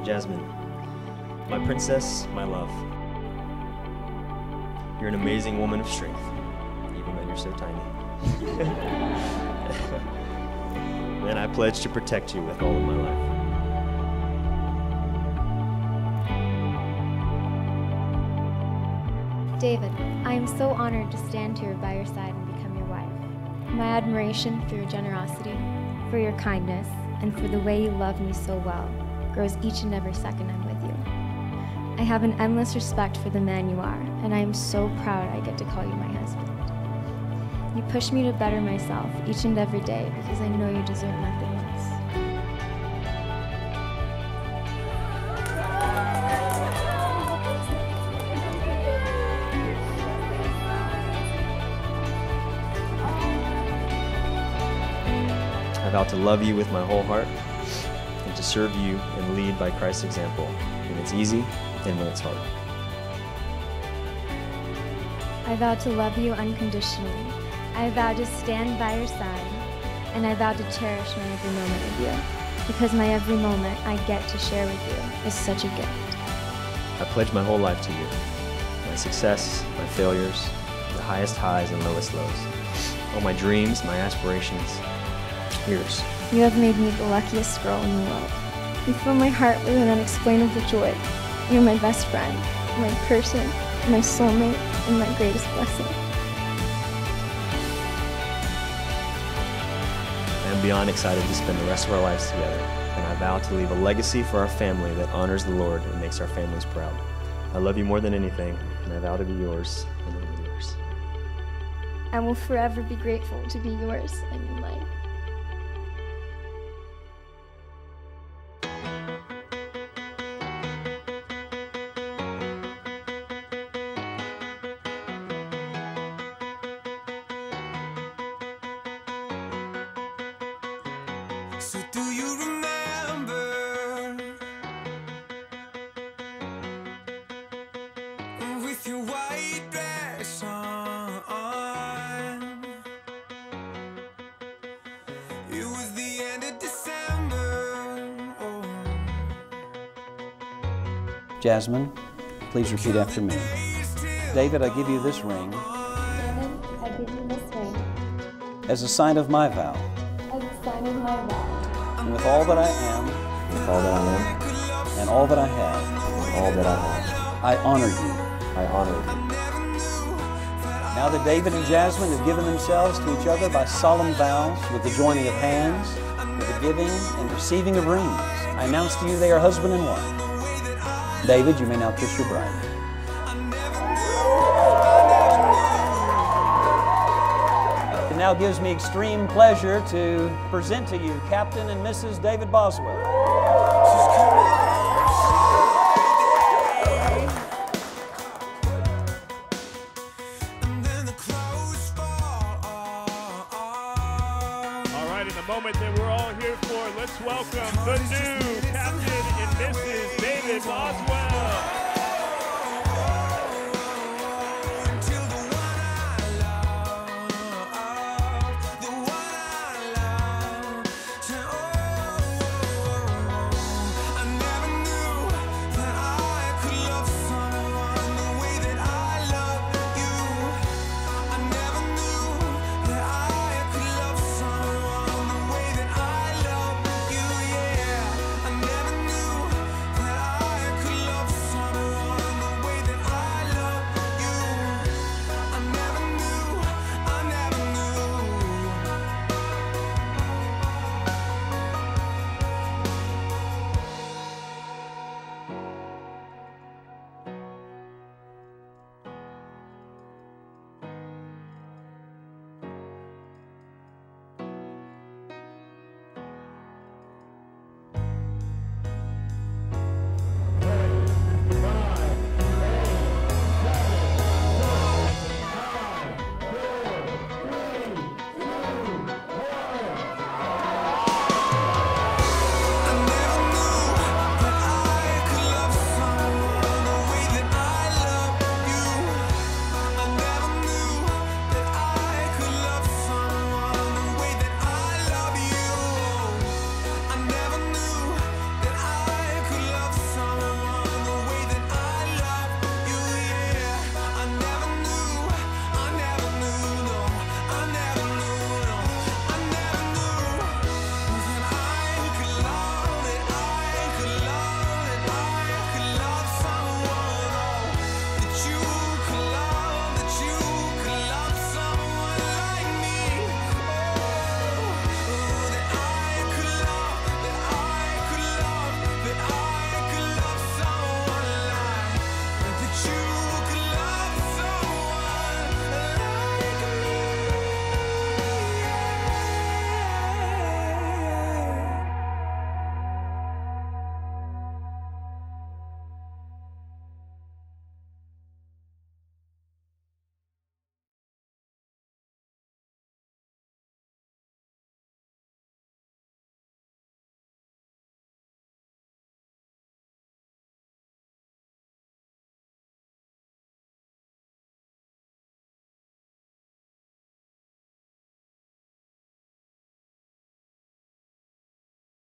Jasmine, my princess, my love. You're an amazing woman of strength, even though you're so tiny. And I pledge to protect you with all of my life. David, I am so honored to stand here by your side and become your wife. My admiration for your generosity, for your kindness, and for the way you love me so well grows each and every second I'm with you. I have an endless respect for the man you are, and I am so proud I get to call you my husband. You push me to better myself each and every day because I know you deserve nothing less. I vow to love you with my whole heart and to serve you and lead by Christ's example when it's easy and when it's hard. I vow to love you unconditionally. I vow to stand by your side, and I vow to cherish my every moment with you, because my every moment I get to share with you is such a gift. I pledge my whole life to you, my success, my failures, the highest highs and lowest lows, all my dreams, my aspirations, yours. You have made me the luckiest girl in the world. You fill my heart with an unexplainable joy. You're my best friend, my person, my soulmate, and my greatest blessing. I am beyond excited to spend the rest of our lives together, and I vow to leave a legacy for our family that honors the Lord and makes our families proud. I love you more than anything, and I vow to be yours and only yours. I will forever be grateful to be yours and you mine. So do you remember with your white dress on? It was the end of December. Oh. Jasmine, please repeat after me. David, I give you this ring David, I give you this ring as a sign of my vow. as a sign of my vow. And with all that I am, With all that I am, and all that I have, and all that I have, I honor you. I honor you. Now that David and Jasmine have given themselves to each other by solemn vows, with the joining of hands, with the giving and receiving of rings, I announce to you they are husband and wife. David, you may now kiss your bride. It now gives me extreme pleasure to present to you Captain and Mrs. David Boswell. All right, in the moment that we're all here for, let's welcome the new Captain and Mrs. David Boswell.